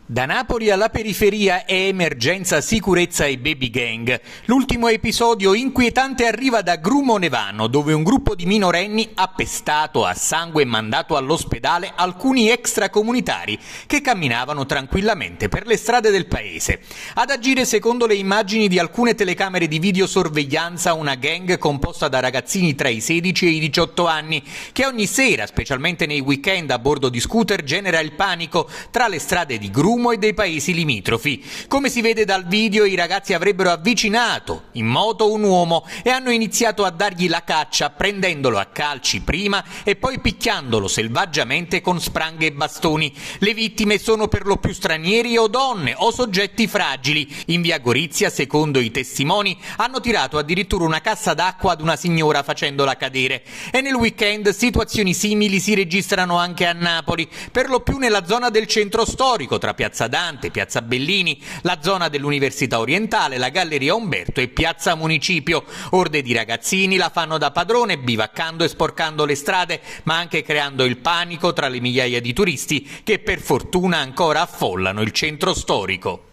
Da Napoli alla periferia è emergenza sicurezza e baby gang. L'ultimo episodio inquietante arriva da Grumo Nevano, dove un gruppo di minorenni ha pestato a sangue e mandato all'ospedale alcuni extracomunitari che camminavano tranquillamente per le strade del paese. Ad agire, secondo le immagini di alcune telecamere di videosorveglianza, una gang composta da ragazzini tra i 16 e i 18 anni che ogni sera, specialmente nei weekend a bordo di scooter, genera il panico tra le strade di Grumo e dei paesi limitrofi. Come si vede dal video, i ragazzi avrebbero avvicinato in moto un uomo e hanno iniziato a dargli la caccia, prendendolo a calci prima e poi picchiandolo selvaggiamente con spranghe e bastoni. Le vittime sono per lo più stranieri o donne o soggetti fragili. In via Gorizia, secondo i testimoni, hanno tirato addirittura una cassa d'acqua ad una signora facendola cadere. E nel weekend situazioni simili si registrano anche a Napoli, per lo più nella zona del centro storico, tra Piazza Dante, Piazza Bellini, la zona dell'Università Orientale, la Galleria Umberto e Piazza Municipio. Orde di ragazzini la fanno da padrone, bivaccando e sporcando le strade, ma anche creando il panico tra le migliaia di turisti che per fortuna ancora affollano il centro storico.